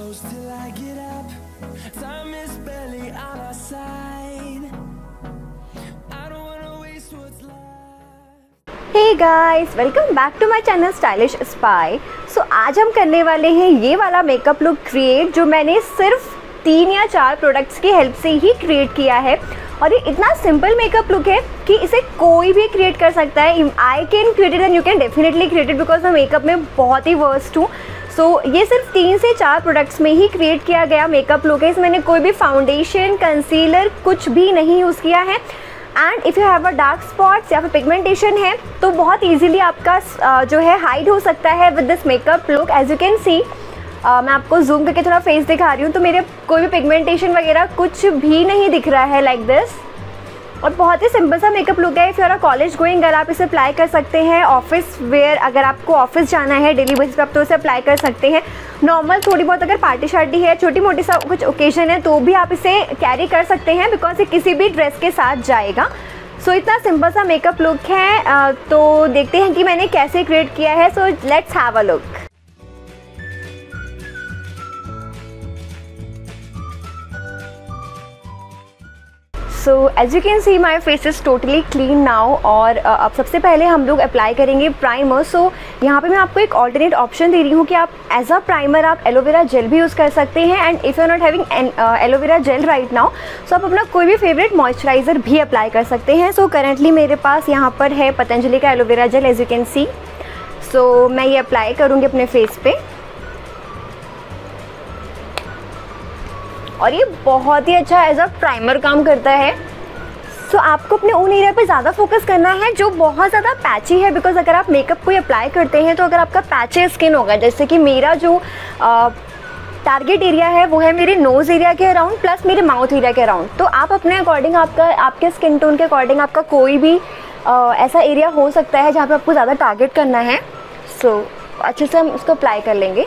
close till I get up. Time is barely on our side. I don't wanna waste what's left. Hey guys, welcome back to my channel Stylish Spy. So आज हम करने वाले हैं ये वाला makeup look create जो मैंने सिर्फ 3 या 4 प्रोडक्ट्स की हेल्प से ही क्रिएट किया है। और ये इतना सिंपल मेकअप लुक है कि इसे कोई भी क्रिएट कर सकता है। I can create it and you can definitely create it because मैं मेकअप में बहुत ही वर्स्ट हूँ। सो ये सिर्फ 3 से 4 प्रोडक्ट्स में ही क्रिएट किया गया मेकअप लुक है। इसमें मैंने कोई भी फाउंडेशन, कंसीलर कुछ भी नहीं यूज़ किया है। And if you have a dark spots या फिर पिगमेंटेशन है तो बहुत ईजिली आपका जो है हाइड हो सकता है with this makeup look. As you can see मैं आपको जूम करके थोड़ा फेस दिखा रही हूँ तो मेरे कोई भी पिगमेंटेशन वगैरह कुछ भी नहीं दिख रहा है लाइक दिस। और बहुत ही सिंपल सा मेकअप लुक है। If you are a college going girl आप इसे अप्लाई कर सकते हैं। ऑफिस वेयर अगर आपको ऑफिस जाना है डेली बेसिस पे आप तो इसे अप्लाई कर सकते हैं। नॉर्मल थोड़ी बहुत अगर पार्टी शार्टी है, छोटी मोटी सा कुछ ओकेजन है तो भी आप इसे कैरी कर सकते हैं बिकॉज ये किसी भी ड्रेस के साथ जाएगा। सो इतना सिंपल सा मेकअप लुक है। तो देखते हैं कि मैंने कैसे क्रिएट किया है। So let's have a look. So as you can see my face is totally clean now. और अब सबसे पहले हम लोग अप्लाई करेंगे प्राइमर। सो यहाँ पे मैं आपको एक ऑल्टरनेट ऑप्शन दे रही हूँ कि आप एज अ प्राइमर आप एलोवेरा जेल भी यूज़ कर सकते हैं। And if you are not having aloe vera gel right now so आप अपना कोई भी फेवरेट मॉइस्चराइज़र भी अप्लाई कर सकते हैं। सो करेंटली मेरे पास यहाँ पर है पतंजलि का aloe vera gel as you can see. So मैं ये अप्लाई करूँगी अपने फेस पे और ये बहुत ही अच्छा एज अ प्राइमर काम करता है। सो आपको अपने उन एरिया पे ज़्यादा फोकस करना है जो बहुत ज़्यादा पैची है बिकॉज अगर आप मेकअप कोई अप्लाई करते हैं तो अगर आपका पैची स्किन होगा, जैसे कि मेरा जो टारगेट एरिया है वो है मेरे नोज़ एरिया के अराउंड प्लस मेरे माउथ एरिया के अराउंड, तो आप अपने अकॉर्डिंग आपके स्किन टोन के अकॉर्डिंग आपका कोई भी ऐसा एरिया हो सकता है जहाँ पर आपको ज़्यादा टारगेट करना है। सो अच्छे से हम उसको अप्लाई कर लेंगे।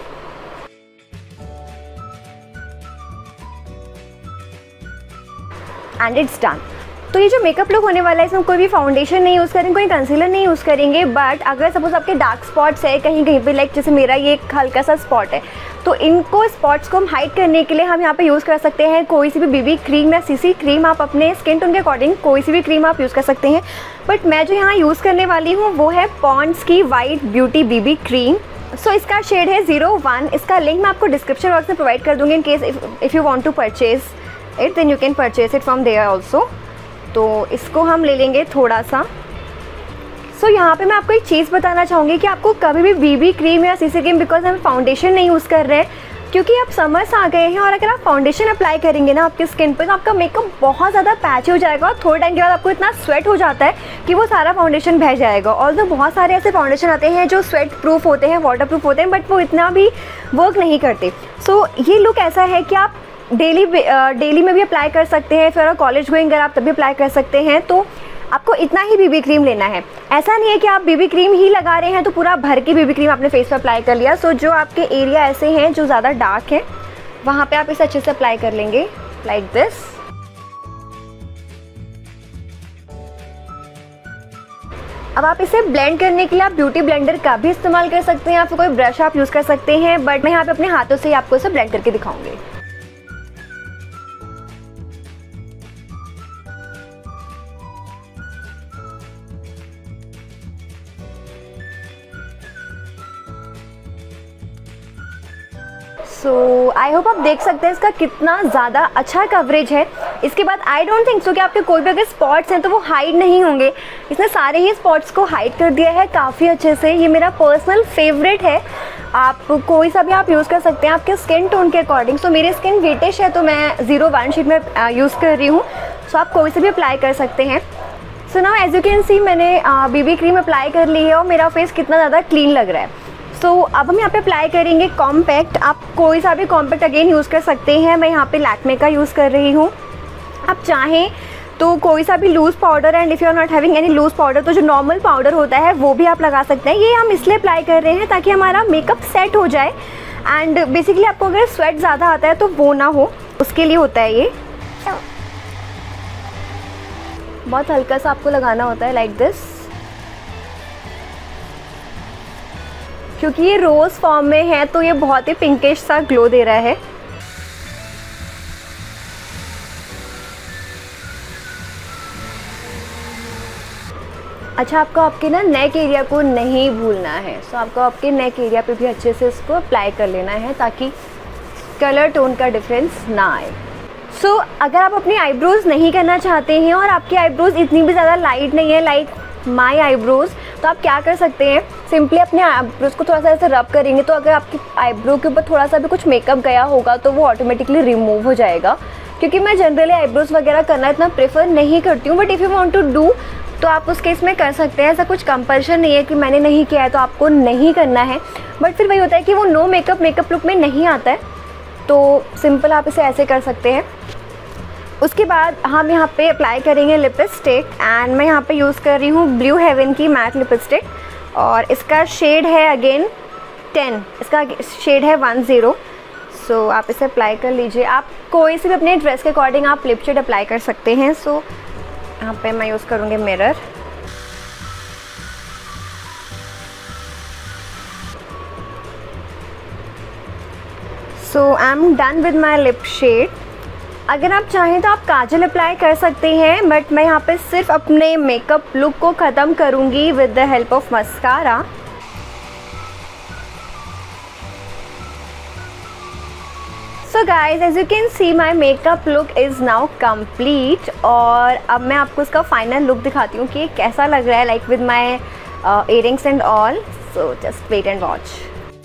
And it's done. तो ये जो मेकअप लुक होने वाला है इसमें कोई भी फाउंडेशन नहीं यूज़ करेंगे, कोई कंसीलर नहीं यूज़ करेंगे। बट अगर सपोज आपके डार्क स्पॉट्स है कहीं कहीं पे, लाइक जैसे मेरा ये एक हल्का सा स्पॉट है तो इनको स्पॉट्स को हम हाइड करने के लिए हम यहाँ पे यूज़ कर सकते हैं कोई सी भी बीबी क्रीम या सीसी क्रीम। आप अपने स्किन टोन के अकॉर्डिंग कोई सी भी क्रीम आप यूज़ कर सकते हैं। बट मैं जो यहाँ यूज़ करने वाली हूँ वो है पॉन्ड्स की white beauty BB cream. So इसका शेड है 01। इसका लिंक मैं आपको डिस्क्रिप्शन बॉक्स में प्रोवाइड कर दूँगी in case if you want to purchase it then you can purchase it from there also. तो इसको हम ले लेंगे थोड़ा सा। सो यहाँ पे मैं आपको एक चीज़ बताना चाहूँगी कि आपको कभी भी बीबी क्रीम या सीसी क्रीम, बिकॉज हम फाउंडेशन नहीं यूज़ कर रहे हैं क्योंकि अब समर्स आ गए हैं और अगर आप फाउंडेशन अप्लाई करेंगे ना आपकी स्किन पे तो आपका मेकअप बहुत ज़्यादा पैची हो जाएगा और थोड़े टाइम के बाद आपको इतना स्वेट हो जाता है कि वो सारा फाउंडेशन बह जाएगा। और तो बहुत सारे ऐसे फाउंडेशन आते हैं जो स्वेट प्रूफ होते हैं, वाटर प्रूफ होते हैं, बट वो इतना भी वर्क नहीं करते। सो ये लुक ऐसा है कि आप डेली में भी अप्लाई कर सकते हैं। फिर कॉलेज गोइंग अगर आप तभी अप्लाई कर सकते हैं। तो आपको इतना ही बीबी क्रीम लेना है। ऐसा नहीं है कि आप बीबी क्रीम ही लगा रहे हैं तो पूरा भर की बीबी क्रीम आपने फेस पे अप्लाई कर लिया। सो जो आपके एरिया ऐसे हैं जो ज़्यादा डार्क हैं वहाँ पे आप इसे अच्छे से अप्लाई कर लेंगे लाइक दिस। अब आप इसे ब्लेंड करने के लिए आप ब्यूटी ब्लेंडर का भी इस्तेमाल कर सकते हैं या फिर कोई ब्रश आप यूज़ कर सकते हैं। बट मैं यहाँ पे अपने हाथों से ही आपको इसे ब्लेंड करके दिखाऊंगी। सो आई होप आप देख सकते हैं इसका कितना ज़्यादा अच्छा कवरेज है। इसके बाद आई डोंट थिंक सो कि आपके कोई भी अगर स्पॉट्स हैं तो वो हाइड नहीं होंगे। इसने सारे ही स्पॉट्स को हाइड कर दिया है काफ़ी अच्छे से। ये मेरा पर्सनल फेवरेट है। आप कोई सा भी आप यूज़ कर सकते हैं आपके स्किन टोन के अकॉर्डिंग। सो मेरी स्किन वेटिश है तो मैं 01 शेड में यूज़ कर रही हूँ। सो आप कोई से भी अप्लाई कर सकते हैं। So now as you can see मैंने बीबी क्रीम अप्लाई कर ली है और मेरा फेस कितना ज़्यादा क्लीन लग रहा है। सो अब हम यहाँ पे अप्लाई करेंगे कॉम्पैक्ट। आप कोई सा भी कॉम्पैक्ट अगेन यूज़ कर सकते हैं। मैं यहाँ पे लैक्मे का यूज़ कर रही हूँ। आप चाहें तो कोई सा भी loose powder, and if you are not having any loose powder तो जो नॉर्मल पाउडर होता है वो भी आप लगा सकते हैं। ये हम इसलिए अप्लाई कर रहे हैं ताकि हमारा मेकअप सेट हो जाए। एंड बेसिकली आपको अगर स्वेट ज़्यादा आता है तो वो ना हो, उसके लिए होता है ये। बहुत हल्का सा आपको लगाना होता है लाइक दिस। क्योंकि ये रोज़ फॉर्म में है तो ये बहुत ही पिंकिश सा ग्लो दे रहा है। अच्छा, आपको आपके ना नेक एरिया को नहीं भूलना है, सो आपको आपके नेक एरिया पे भी अच्छे से इसको अप्लाई कर लेना है ताकि कलर टोन का डिफरेंस ना आए। सो अगर आप अपनी आईब्रोज़ नहीं करना चाहते हैं और आपकी आईब्रोज़ इतनी भी ज़्यादा लाइट नहीं है लाइक माई आईब्रोज़, तो आप क्या कर सकते हैं, सिंपली अपने आईब्रोज़ को थोड़ा सा ऐसे रब करेंगे तो अगर आपकी आईब्रो के ऊपर थोड़ा सा भी कुछ मेकअप गया होगा तो वो ऑटोमेटिकली रिमूव हो जाएगा। क्योंकि मैं जनरली आईब्रोज़ वगैरह करना इतना प्रेफर नहीं करती हूँ, but if you want to do तो आप उस केस में कर सकते हैं। ऐसा कुछ कंपल्शन नहीं है कि मैंने नहीं किया है तो आपको नहीं करना है, बट फिर वही होता है कि वो नो मेकअप लुक में नहीं आता है, तो सिंपल आप इसे ऐसे कर सकते हैं। उसके बाद हम यहाँ पे अप्लाई करेंगे लिपस्टिक, एंड मैं यहाँ पे यूज़ कर रही हूँ ब्लू हेवन की मैट लिपस्टिक, और इसका शेड है अगेन 10, इसका शेड है 10। सो आप इसे अप्लाई कर लीजिए। आप कोई से भी अपने ड्रेस के अकॉर्डिंग आप लिप शेड अप्लाई कर सकते हैं। सो यहाँ पे मैं यूज़ करूँगी mirror. So I am done with my lip shade. अगर आप चाहें तो आप काजल अप्लाई कर सकते हैं, बट मैं यहाँ पे सिर्फ अपने मेकअप लुक को ख़त्म करूँगी with the help of mascara. So guys, as you can see my makeup look is now complete, और अब मैं आपको इसका फाइनल लुक दिखाती हूँ कि कैसा लग रहा है like with my earrings and all. So just wait and watch.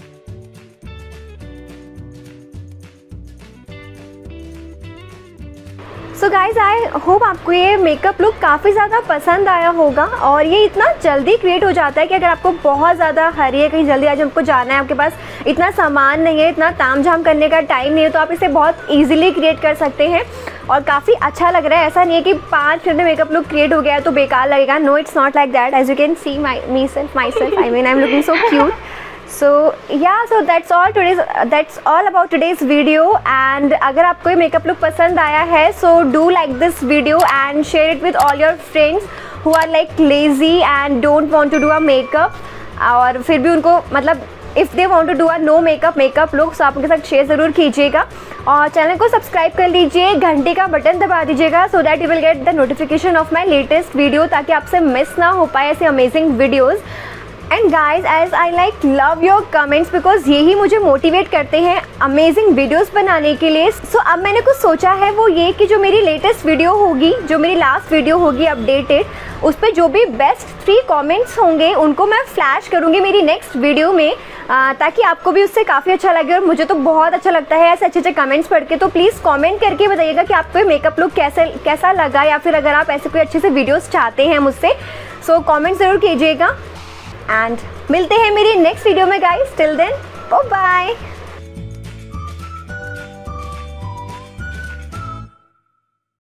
So guys, I hope आपको ये मेकअप लुक काफ़ी ज़्यादा पसंद आया होगा, और ये इतना जल्दी क्रिएट हो जाता है कि अगर आपको बहुत ज़्यादा हरी है, कहीं जल्दी आज आपको जाना है, आपके पास इतना सामान नहीं है, इतना ताम झाम करने का टाइम नहीं है, तो आप इसे बहुत ईजिली क्रिएट कर सकते हैं और काफ़ी अच्छा लग रहा है। ऐसा नहीं है कि 5 मिनट में मेकअप लुक क्रिएट हो गया है तो बेकार लगेगा। No, it's not like that. As you can see myself I mean I am looking so cute. So yeah, so that's all about today's video, and अगर आपको ये मेकअप लुक पसंद आया है so do like this video and share it with all your friends who are like lazy and don't want to do a makeup, और फिर भी उनको मतलब if they want to do a no makeup look, so आप उनके साथ share ज़रूर कीजिएगा, और चैनल को सब्सक्राइब कर लीजिए, घंटे का बटन दबा दीजिएगा so that you will get the notification of my latest video, ताकि आपसे मिस ना हो पाए ऐसे amazing videos. And guys, as I like love your comments because यही मुझे मोटिवेट करते हैं अमेजिंग वीडियोस बनाने के लिए। सो अब मैंने कुछ सोचा है वो ये कि जो मेरी लेटेस्ट वीडियो होगी, जो मेरी लास्ट वीडियो होगी अपडेटेड, उस पर जो भी बेस्ट 3 कमेंट्स होंगे उनको मैं फ्लैश करूँगी मेरी नेक्स्ट वीडियो में, ताकि आपको भी उससे काफ़ी अच्छा लगे, और मुझे तो बहुत अच्छा लगता है ऐसे अच्छे अच्छे कमेंट्स पढ़ के। तो प्लीज़ कमेंट करके बताइएगा कि आपको मेकअप लुक कैसा लगा, या फिर अगर आप ऐसे कोई अच्छे से वीडियोज़ चाहते हैं मुझसे, सो कॉमेंट ज़रूर कीजिएगा। एंड मिलते हैं मेरी नेक्स्ट वीडियो में guys. Till then, bye bye.